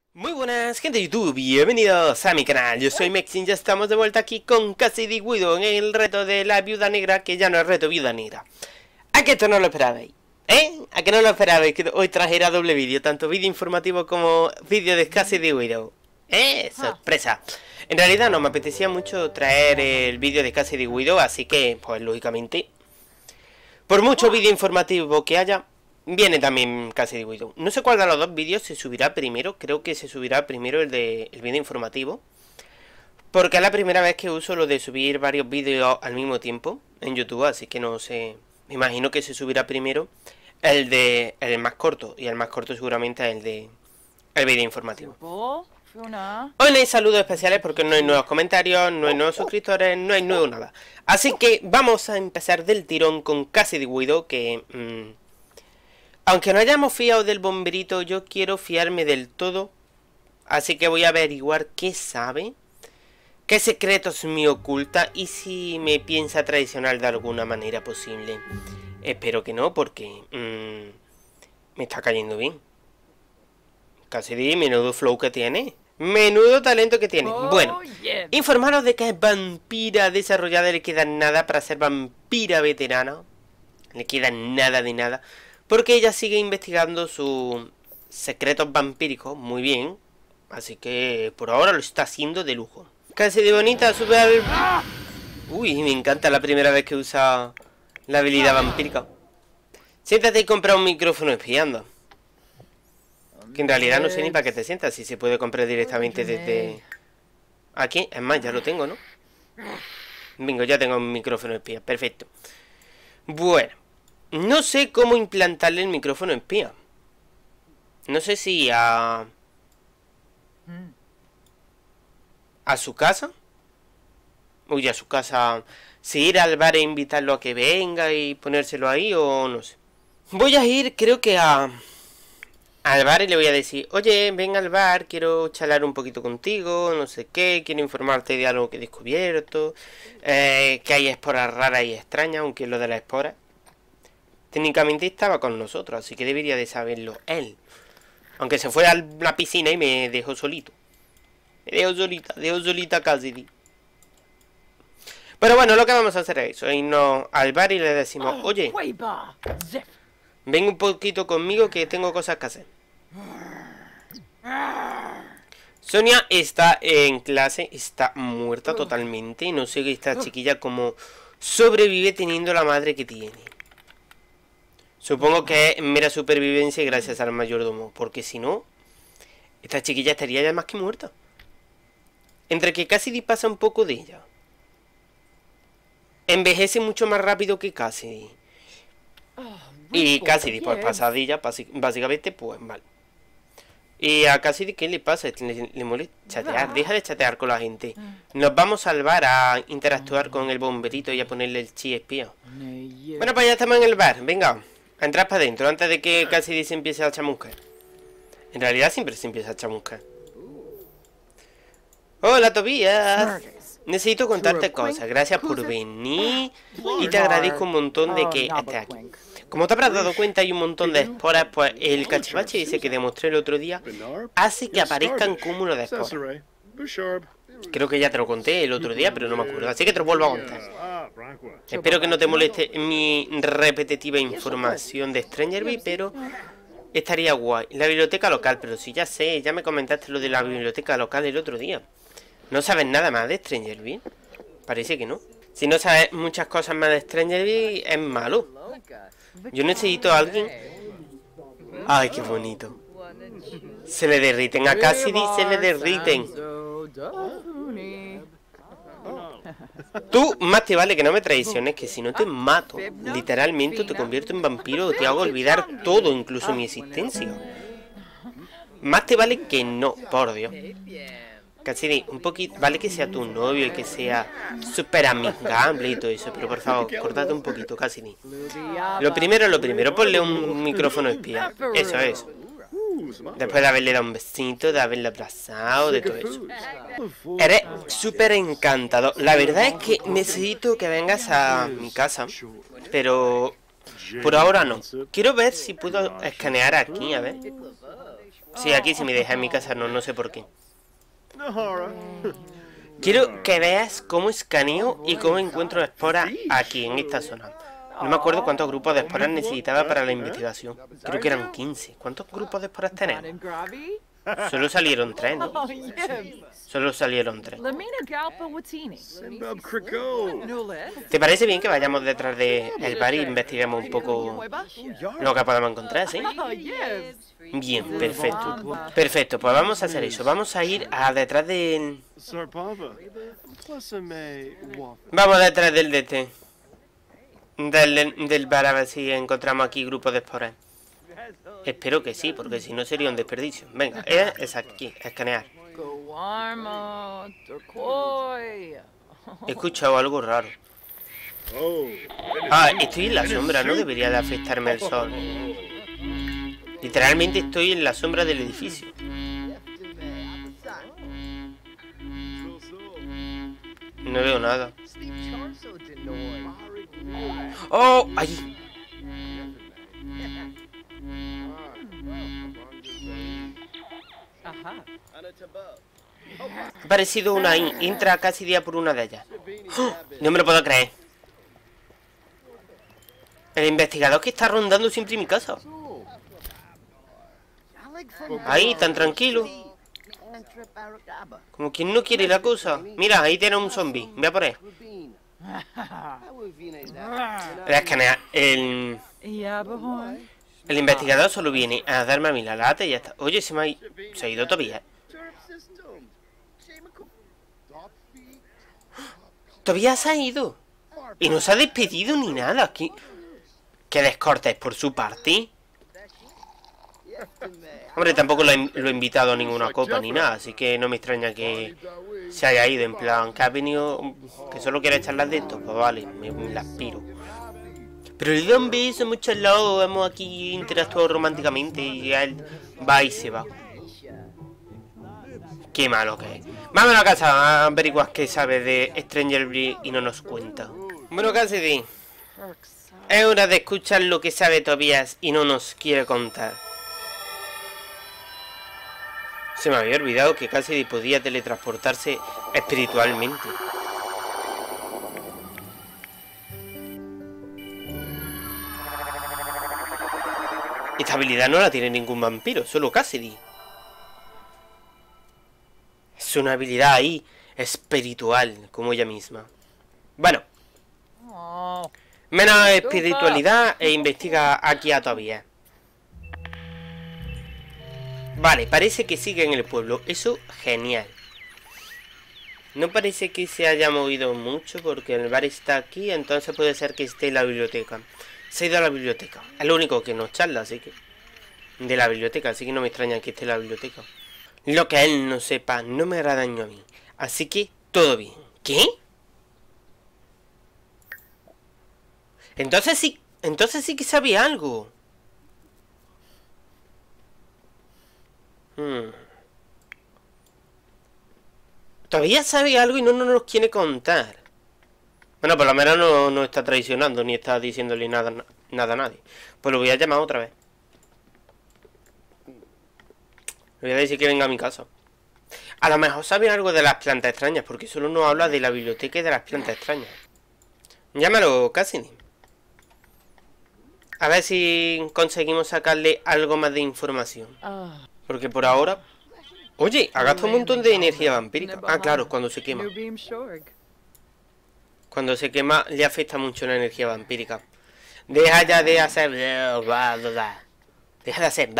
Muy buenas gente de YouTube, bienvenidos a mi canal, yo soy Mexin, ya estamos de vuelta aquí con Cassidy Widow en el reto de la viuda negra, que ya no es reto viuda negra. ¿A que esto no lo esperabais? ¿A que no lo esperabais? Que hoy trajera doble vídeo, tanto vídeo informativo como vídeo de Cassidy Widow. Sorpresa. En realidad no me apetecía mucho traer el vídeo de Cassidy Widow, así que, pues lógicamente, por mucho vídeo informativo que haya, viene también Cassidy Widow. No sé cuál de los dos vídeos se subirá primero. Creo que se subirá primero el vídeo informativo, porque es la primera vez que uso lo de subir varios vídeos al mismo tiempo en YouTube, así que no sé. Me imagino que se subirá primero el más corto, y el más corto seguramente es el vídeo informativo. Hoy no hay saludos especiales porque no hay nuevos comentarios, no hay nuevos suscriptores, no hay nuevo nada. Así que vamos a empezar del tirón con Cassidy Widow, que aunque no hayamos fiado del bomberito, yo quiero fiarme del todo. Así que voy a averiguar qué sabe, qué secretos me oculta y si me piensa traicionar de alguna manera posible. Espero que no, porque me está cayendo bien. Cassidy, menudo flow que tiene. Menudo talento que tiene. Bueno, informaros de que es vampira desarrollada. Le queda nada para ser vampira veterana. Le queda nada de nada. Porque ella sigue investigando sus secretos vampíricos muy bien. Así que por ahora lo está haciendo de lujo. Cassidy bonita, sube al... Uy, me encanta la primera vez que usa la habilidad vampírica. Siéntate y compra un micrófono espiando. Que en realidad no sé ni para qué te sientas. Si se puede comprar directamente desde aquí. Es más, ya lo tengo, ¿no? Venga, ya tengo un micrófono espía. Perfecto. Bueno, no sé cómo implantarle el micrófono espía. No sé si a su casa. Uy, a su casa. Si ir al bar e invitarlo a que venga y ponérselo ahí, o no sé. Voy a ir, creo que al bar, y le voy a decir: oye, ven al bar, quiero charlar un poquito contigo, no sé qué, quiero informarte de algo que he descubierto, que hay esporas raras y extrañas, aunque lo de las esporas técnicamente estaba con nosotros, así que debería de saberlo él. Aunque se fue a la piscina y me dejó solito. Me dejó solita Cassidy. Pero bueno, lo que vamos a hacer es eso, irnos al bar y le decimos: oye, ven un poquito conmigo que tengo cosas que hacer. Sonia está en clase, está muerta totalmente. No sé que esta chiquilla como sobrevive teniendo la madre que tiene. Supongo que es mera supervivencia gracias al mayordomo, porque si no, esta chiquilla estaría ya más que muerta. Entre que Cassidy pasa un poco de ella, envejece mucho más rápido que Cassidy, y Cassidy pues pasa de ella, básicamente pues mal. Y a Cassidy, ¿qué le pasa? Le molesta chatear. Deja de chatear con la gente. Nos vamos al bar a interactuar con el bomberito y a ponerle el chi espía. Bueno, pues ya estamos en el bar. Venga, a entrar para adentro antes de que Cassidy se empiece a chamuscar. En realidad siempre se empieza a chamuscar. Hola, Tobias. Necesito contarte cosas. Gracias por venir. Y te agradezco un montón de que estés aquí. Como te habrás dado cuenta, hay un montón de esporas. Pues el cachivache ese que demostré el otro día hace que aparezcan cúmulos de esporas. Creo que ya te lo conté el otro día, pero no me acuerdo, así que te lo vuelvo a contar. Espero que no te moleste mi repetitiva información de Strangerville, pero estaría guay. La biblioteca local, pero si ya sé, ya me comentaste lo de la biblioteca local el otro día. ¿No sabes nada más de Strangerville? Parece que no. Si no sabes muchas cosas más de Strangerville, es malo. Yo necesito a alguien... Ay, qué bonito. Se le derriten a Cassidy, se le derriten. Tú, más te vale que no me traiciones, que si no te mato, literalmente te convierto en vampiro o te hago olvidar todo, incluso mi existencia. Más te vale que no, por Dios. Cassidy, un poquito, vale que sea tu novio y que sea súper amigable y todo eso, pero por favor, córtate un poquito, Cassidy. Lo primero, ponle un micrófono espía. Eso es. Después de haberle dado un besito, de haberle abrazado, de todo eso. Eres súper encantado. La verdad es que necesito que vengas a mi casa, pero por ahora no. Quiero ver si puedo escanear aquí, a ver. Sí, aquí sí me deja, en mi casa no, no sé por qué. Quiero que veas cómo escaneo y cómo encuentro esporas aquí, en esta zona. No me acuerdo cuántos grupos de esporas necesitaba para la investigación. Creo que eran 15. ¿Cuántos grupos de esporas tenemos? Solo salieron 3, ¿no? Solo salieron 3. ¿Te parece bien que vayamos detrás del bar y investiguemos un poco lo que podemos encontrar, sí? Bien, perfecto. Perfecto, pues vamos a hacer eso. Vamos a ir a detrás del... Vamos detrás del DT. Del bar a ver si encontramos aquí grupos de esporas. Espero que sí, porque si no sería un desperdicio. Venga, es aquí, escanear. He escuchado algo raro. Ah, estoy en la sombra, no debería de afectarme el sol. Literalmente estoy en la sombra del edificio. No veo nada. ¡Oh! ¡Allí! Ha parecido una intra casi día por una de ellas. ¡Oh! No me lo puedo creer. El investigador que está rondando siempre en mi casa. Ahí, tan tranquilo. Como quien no quiere la cosa. Mira, ahí tiene un zombie. Voy a por él. Voy a escanear. El investigador solo viene a darme a mí la lata y ya está. Oye, se ha ido todavía. Todavía se ha ido. Y no se ha despedido ni nada. ¿Qué descortes por su parte? Hombre, tampoco lo he invitado a ninguna copa ni nada, así que no me extraña que se haya ido. En plan, que ha venido, que solo quiere charlar de esto. Pues vale, me la aspiro. Pero le da un beso, hemos charlado, hemos aquí interactuado románticamente y él va y se va. Qué malo que es. Vámonos a casa a averiguar qué sabe de Stranger Breed y no nos cuenta. Bueno, Cassidy, es hora de escuchar lo que sabe Tobias y no nos quiere contar. Se me había olvidado que Cassidy podía teletransportarse espiritualmente. Esta habilidad no la tiene ningún vampiro, solo Cassidy. Es una habilidad ahí, espiritual, como ella misma. Bueno. Menos espiritualidad e investiga aquí a Tobias. Vale, parece que sigue en el pueblo. Eso, genial. No parece que se haya movido mucho porque el bar está aquí, entonces puede ser que esté en la biblioteca. Se ha ido a la biblioteca. Es lo único que nos charla, así que... De la biblioteca, así que no me extraña que esté en la biblioteca. Lo que él no sepa no me hará daño a mí. Así que, todo bien. ¿Qué? Entonces sí que sabía algo. Todavía sabe algo y no nos quiere contar. Bueno, por lo menos no está traicionando ni está diciéndole nada a nadie. Pues lo voy a llamar otra vez. Le voy a decir que venga a mi casa. A lo mejor sabe algo de las plantas extrañas, porque solo nos habla de la biblioteca y de las plantas extrañas. Llámalo, Cassidy. A ver si conseguimos sacarle algo más de información. Porque por ahora... Oye, ha gastado un montón de energía vampírica. Ah, claro, cuando se quema. Cuando se quema le afecta mucho la energía vampírica. Deja ya de hacer... Deja de hacer...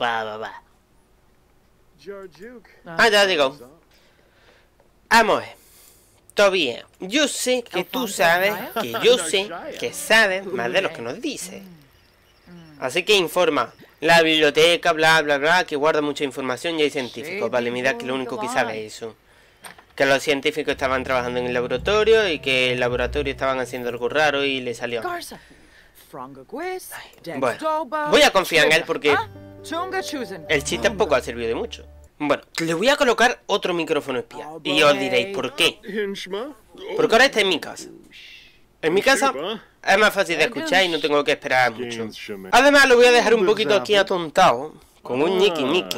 Ah, ya llegó. Vamos a ver. Todavía, yo sé que tú sabes, que yo sé que sabes más de lo que nos dices. Así que informa. La biblioteca, bla, bla, bla, que guarda mucha información y hay científicos. Vale, mira que lo único que sabe es eso. Que los científicos estaban trabajando en el laboratorio y que el laboratorio estaban haciendo algo raro y le salió. Bueno, voy a confiar en él porque el chiste tampoco ha servido de mucho. Bueno, le voy a colocar otro micrófono espía. Y os diréis, ¿por qué? Porque ahora está en mi casa. En mi casa es más fácil de escuchar y no tengo que esperar mucho. Además lo voy a dejar un poquito aquí atontado, Con un ñiqui ñiqui.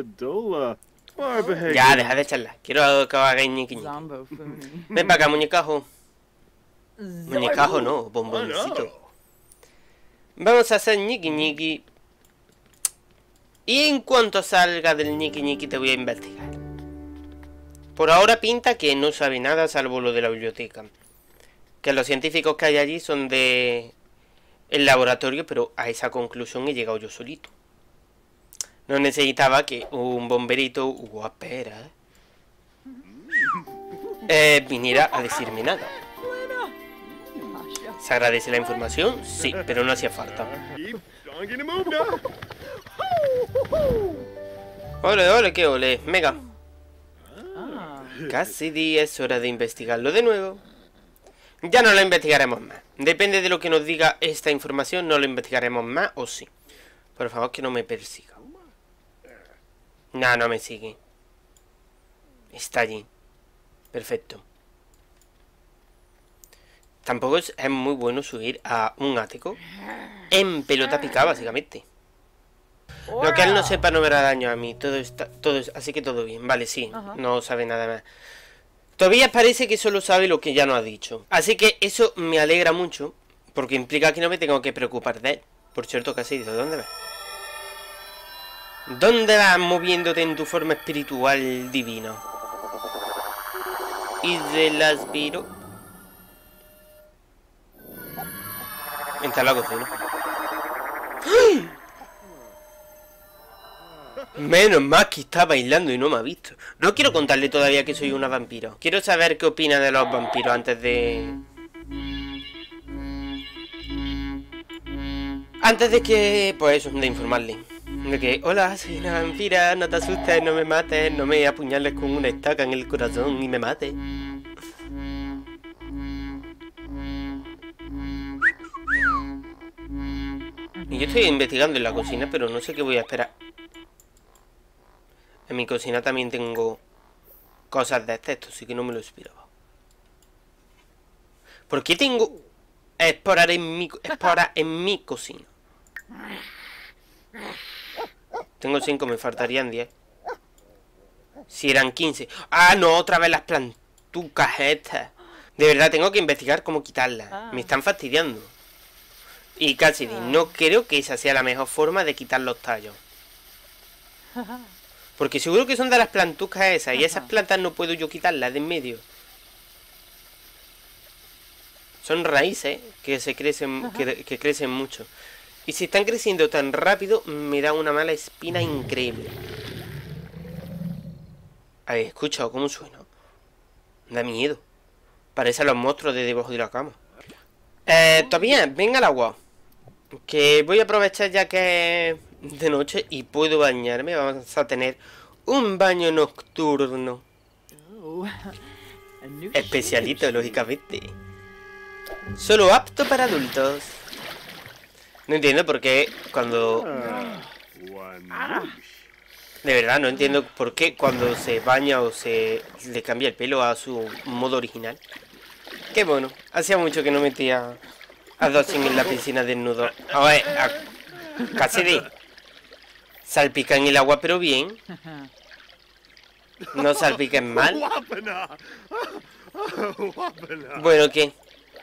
Ya, deja de charlar. Quiero que hagáis ñiqui ñiqui. Ven para acá, muñecajo. Muñecajo no, bomboncito. Vamos a hacer ñiqui ñiqui. Y en cuanto salga del ñiqui ñiqui te voy a investigar. Por ahora pinta que no sabe nada salvo lo de la biblioteca. Que los científicos que hay allí son de el laboratorio, pero a esa conclusión he llegado yo solito. No necesitaba que un bomberito guapera viniera a decirme nada. ¿Se agradece la información? Sí, pero no hacía falta. Ole, ole, qué ole, mega. Cassidy, es hora de investigarlo de nuevo. Ya no lo investigaremos más. Depende de lo que nos diga esta información, no lo investigaremos más o sí. Por favor, que no me persiga. No, no me sigue. Está allí. Perfecto. Tampoco es muy bueno subir a un ático en pelota picada, básicamente. Lo que él no sepa no me hará daño a mí. Así que todo bien. Vale, sí. No sabe nada más. Todavía parece que solo sabe lo que ya no ha dicho. Así que eso me alegra mucho, porque implica que no me tengo que preocupar de él. Por cierto, casi dice, ¿dónde vas? ¿Dónde vas moviéndote en tu forma espiritual divina? ¿Y de las viro? Entra a la cocina. ¡Ay! Menos mal que está bailando y no me ha visto. No quiero contarle todavía que soy una vampiro. Quiero saber qué opina de los vampiros antes de... Antes de que... Pues eso, de informarle. De que, hola, soy una vampira, no te asustes, no me mates, no me apuñales con una estaca en el corazón y me mates. Y yo estoy investigando en la cocina, pero no sé qué voy a esperar. En mi cocina también tengo cosas de esto, así que no me lo esperaba. ¿Por qué tengo esporas en mi cocina? Tengo 5, me faltarían 10. Si eran 15. ¡Ah, no! Otra vez las plantucas estas. De verdad, tengo que investigar cómo quitarlas. Me están fastidiando. Y Cassidy, no creo que esa sea la mejor forma de quitar los tallos. Porque seguro que son de las plantucas esas. Y esas plantas no puedo yo quitarlas de en medio. Son raíces que se crecen, que crecen mucho. Y si están creciendo tan rápido, me da una mala espina increíble. ¿Habéis escuchado cómo suena? Da miedo. Parecen los monstruos de debajo de la cama. Todavía, venga al agua. Que voy a aprovechar ya que es de noche y puedo bañarme. Vamos a tener un baño nocturno. Especialito, lógicamente. Solo apto para adultos. No entiendo por qué cuando... De verdad, no entiendo por qué cuando se baña o se le cambia el pelo a su modo original. Qué bueno, hacía mucho que no metía a Dawson en la piscina desnudo. A ver, Cassidy. Salpica en el agua, pero bien. No salpiquen mal. Bueno, ¿qué?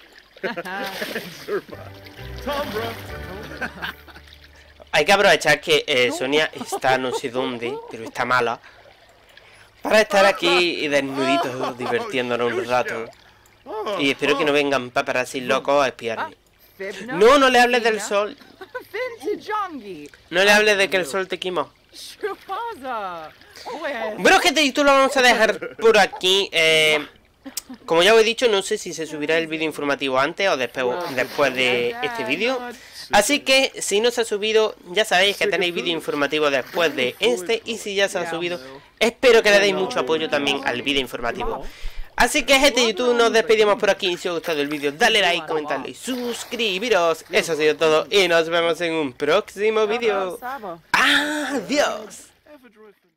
Hay que aprovechar que Sonia está no sé dónde, pero está mala, para estar aquí desnuditos divirtiéndonos un rato. Y espero que no vengan paparazzi locos a espiarme. No, no le hables del sol. No le hables de que el sol te quemó. Bueno, gente, y tú lo vamos a dejar por aquí. Como ya os he dicho, no sé si se subirá el vídeo informativo antes o después de este vídeo. Así que si no se ha subido, ya sabéis que tenéis vídeo informativo después de este. Y si ya se ha subido, espero que le deis mucho apoyo también al vídeo informativo. Así que, gente de YouTube, nos despedimos por aquí. Si os ha gustado el vídeo, dale like, comentadlo y suscribiros. Eso ha sido todo y nos vemos en un próximo vídeo. ¡Adiós!